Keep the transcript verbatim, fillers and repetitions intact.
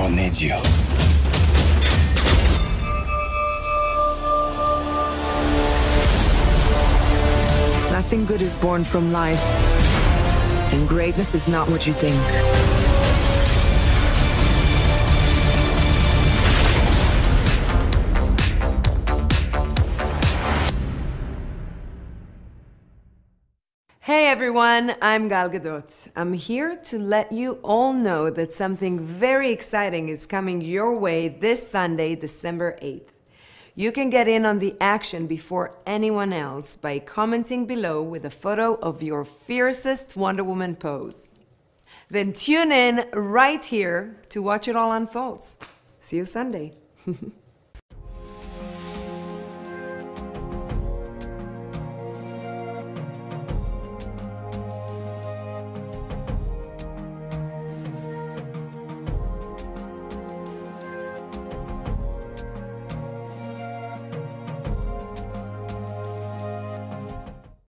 world needs you. Nothing good is born from lies, and greatness is not what you think. Hey everyone, I'm Gal Gadot. I'm here to let you all know that something very exciting is coming your way this Sunday, December eighth. You can get in on the action before anyone else by commenting below with a photo of your fiercest Wonder Woman pose. Then tune in right here to watch it all unfold. See you Sunday.